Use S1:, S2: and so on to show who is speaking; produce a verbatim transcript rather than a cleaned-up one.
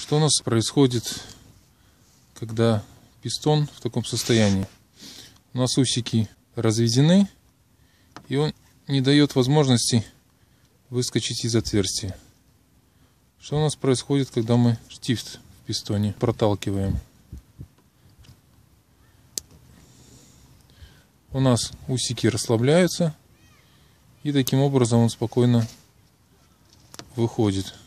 S1: Что у нас происходит, когда пистон в таком состоянии? У нас усики разведены, и он не дает возможности выскочить из отверстия. Что у нас происходит, когда мы штифт в пистоне проталкиваем? У нас усики расслабляются, и таким образом он спокойно выходит.